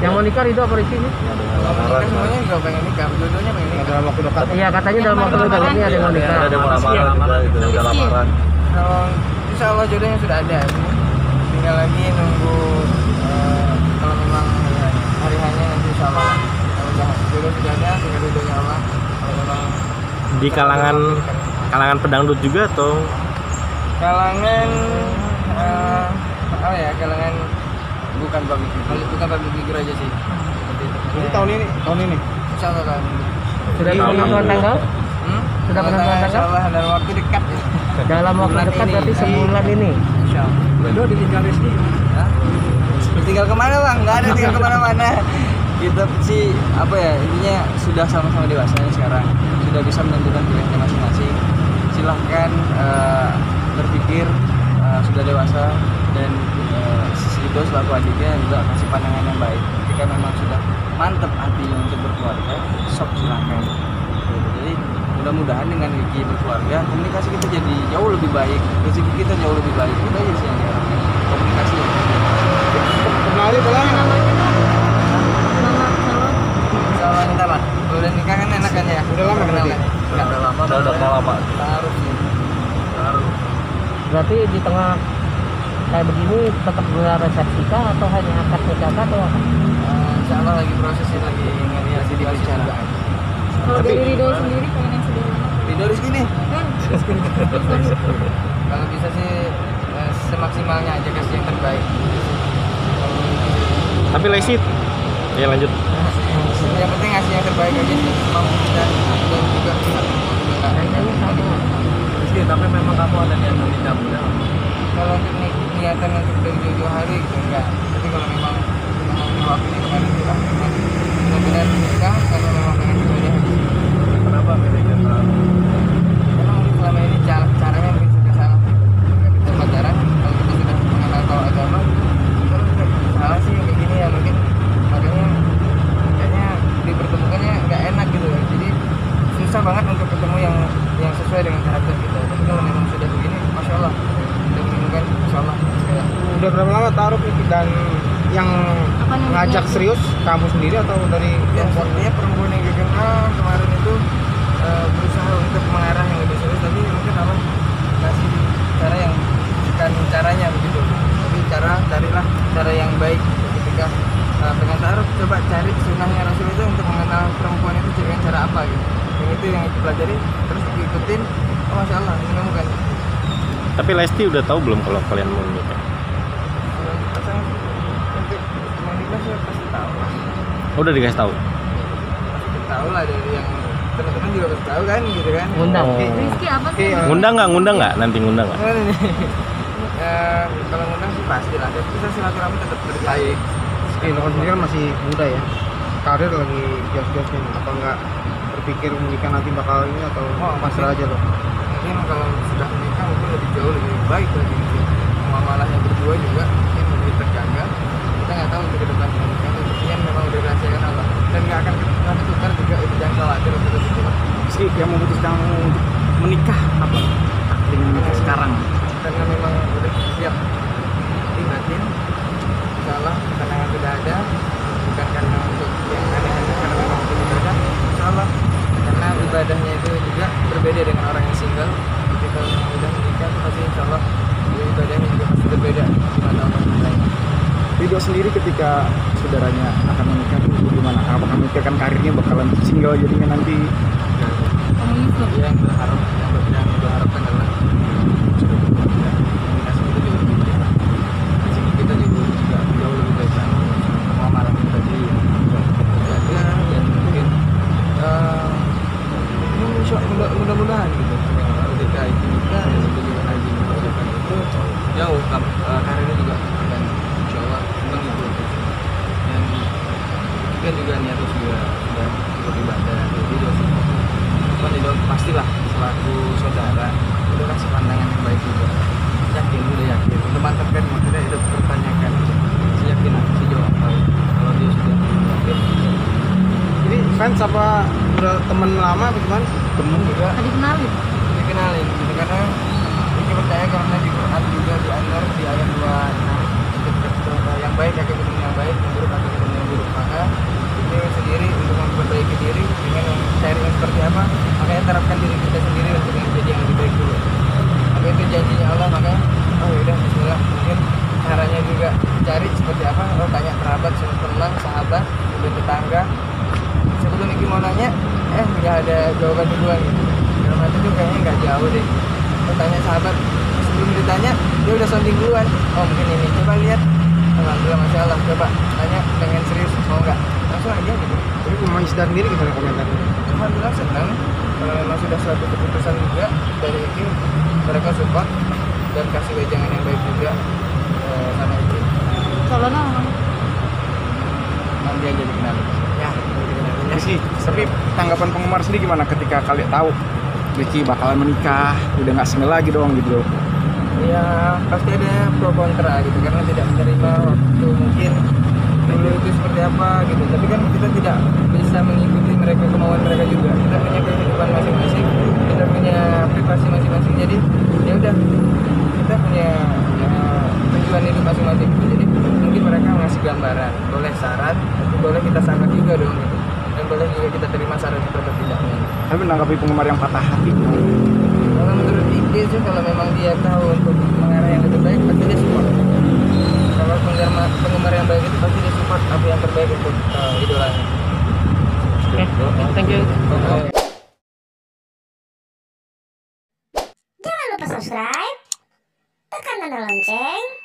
Yang mau nikah Ridho apa Rizky sih? Lamaran semuanya juga pengen nikah, dua-duanya pengen nikah. Dalam waktu dekat. Iya katanya dalam waktu dekat ini ada yang mau nikah. Ada mau lamaran juga, itu udah lamaran. Kalau insya Allah jodohnya sudah ada, tinggal lagi nunggu kalau memang ya, hari hanya nanti insya Allah. Kalau jodoh sudah ada, tinggal ridhonya Allah. Kalau memang Di kalangan pedangdut juga atau kalangan kalangan bukan public figure aja sih. Seperti itu. Ini tahun ini. Insya Allah tahun ini. Sudah penentuan tanggal? Sudah penentuan Insya tanggal? Allah dalam waktu dekat ya. Dalam waktu Bulan dekat ini. berarti sebulan ini. Insya Allah. Ridho ditinggal Rizky. Hah? Tinggal kemana bang? Nggak ada tinggal kemana-mana. Kita sih intinya sudah sama-sama dewasa nih sekarang, sudah bisa menentukan pilihannya masing-masing. Silahkan berpikir sudah dewasa dan Ridho selaku adiknya juga kasih pandangan yang baik. Jika memang sudah mantep hatinya untuk berkeluarga, sok silahkan. Jadi mudah-mudahan dengan Ricky berkeluarga, komunikasi kita jadi jauh lebih baik, rezeki kita jauh lebih baik. Itu aja sih yang diharapkan, komunikasi. Kenali boleh? Kalau ntar lah, kalau udah nikah kan enak kan ya? Udah lama kenal berarti? ya? Enggak, udah lama. Udah lama. Taruh sih. Berarti di tengah kayak begini tetap gelar resepsi kah atau hanya akad nikah kah atau apa? Insya Allah lagi proses sih, lagi ngelihat di bicara. Kalau dari Ridho sendiri pengen yang sudah lama. Ridho Rizky nih. Kan? Kalau bisa sih semaksimalnya aja kasih yang terbaik. tapi Lesti ya lanjut. Yang penting ngasih yang terbaik aja sih, mampu dan juga bisa. Rizky, tapi memang kamu ada niatan nikah muda? Kalau untuk niatan untuk dari jauh-jauh hari gitu enggak. Tapi kalau memang di waktu ini kemarin kita memang benar-benar nikah karena memang pengen ibadah haji. Kenapa milihnya saat? Karena mungkin selama ini caranya mungkin sudah salah. Ketika kita pacaran, kalau kita sudah mengenal tahu agama, kita udah salah sih kayak gini ya mungkin. Makanya kayaknya dipertemukannya nggak enak gitu ya. Jadi susah banget untuk ketemu yang sesuai dengan karakter kita. Tapi kalau memang sudah begini, masya Allah, sudah menemukan, masya Allah. Udah berapa lama taruh Rizky dan yang Apa namanya? ngajak serius kamu sendiri atau dari Ya, sepertinya perempuan yang dikenal kemarin itu berusaha untuk mengarah yang lebih serius, tapi mungkin Allah kasih cara yang bukan caranya begitu. Tapi carilah cara yang baik ketika pengen taruh, coba cari sunnahnya Rasul itu untuk mengenal perempuan itu dengan cara apa gitu. Yang itu yang dipelajari terus diikutin, oh masya Allah menemukan. Tapi Lesti udah tahu belum kalau kalian mau nikah? Kalau pasangan untuk menikah sih pasti tahu lah. Oh, udah dikasih tahu. Pasti tahu lah dari yang teman-teman juga pasti tahu kan gitu kan. Ngundang. Rizky apa sih? Ngundang nggak nanti ngundang nggak? Gimana nih? Kalau ngundang sih pasti lah. Kita silaturahmi tetap berbaik. Rizky, lo kan sendiri kan masih muda ya, karir lagi jos-josnya, apa enggak berpikir menikah nanti bakal ini atau pasrah aja lo? Mungkin kalau sudah menikah mungkin lebih jauh lebih baik lagi mungkin. Muamalahnya berdua juga mungkin lebih terjaga. Kita nggak tahu untuk ke depan menikah. Intinya memang udah dirahasiakan Allah dan nggak akan pernah tukar juga, itu jangan khawatir untuk itu. Rizky, yang memutuskan untuk menikah apa? Dengan menikah sekarang? Karena memang udah siap batin. Insya Allah kenangan sudah ada, bukan karena untuk yang aneh-aneh, karena memang untuk ibadah. Insya Allah karena ibadahnya itu juga berbeda dengan orang yang single. Jadi kalau yang udah menikah pasti insya Allah ibadahnya juga pasti berbeda di mata Allah. Ridho sendiri ketika saudaranya akan menikah itu gimana? Apakah memikirkan karirnya bakalan single jadinya nanti? Komunis loh. Yang berharapkan adalah sudah berbeda. Komunikasi kita juga lebih baik. Rezeki kita juga jauh lebih baik. Muamalah kita jadi terjaga dan mungkin mudah-mudahan gitu. Ketika itu nikah dan juga haji mengerjakan itu jauh karirnya juga akan insya Allah mengikuti. Dan kita juga niatnya sudah beribadah. Jadi dosa itu pastilah selaku saudara udah kasih pandangan yang baik juga. Yakin, udah yakin, udah mantap kan, maksudnya itu pertanyakan. Yakin sejauh apa kalau dia sudah yakin. Jadi fans apa udah temen lama apa gimana? Temen juga Tadi kenalin. dikenalin gitu karena ini percaya karena di Quran juga di ayat 26 yang baik akan ketemu yang baik, yang buruk akan ketemu yang buruk. tanya sahabat, sebelum ditanya dia udah sounding duluan. Oh mungkin ini, coba lihat. Alhamdulillah masya Allah, coba tanya pengen serius mau nggak, langsung aja gitu. Jadi pemain Isdar sendiri gimana komentarnya? Alhamdulillah senang, kalau memang sudah suatu keputusan juga dari itu, mereka support dan kasih wejangan yang baik juga sama itu. Calonnya Nanti aja dikenal. Ya, dikenalin ya. Rizky, tapi tanggapan penggemar sendiri gimana ketika kalian tahu Rizky bakalan menikah, udah nggak single lagi dong gitu loh. Ya pasti ada pro kontra gitu karena tidak menerima waktu mungkin dulu itu seperti apa gitu, tapi kan kita tidak bisa mengikuti mereka, kemauan mereka juga. Kita punya kehidupan masing-masing, kita punya privasi masing-masing, jadi ya udah kita punya tujuan hidup masing-masing gitu. Jadi mungkin mereka ngasih gambaran, boleh saran tapi boleh kita sangat juga dong gitu, dan boleh juga kita terima saran itu atau tidaknya. Tapi menanggapi penggemar yang patah hati, Kalau menurut ide sih, kalau memang dia tahu untuk mengarah yang lebih baik, pasti dia support. Kalau penggemar yang baik itu pasti dia support apa yang terbaik untuk idolanya. Oke, thank you. Jangan lupa subscribe, tekan tanda lonceng,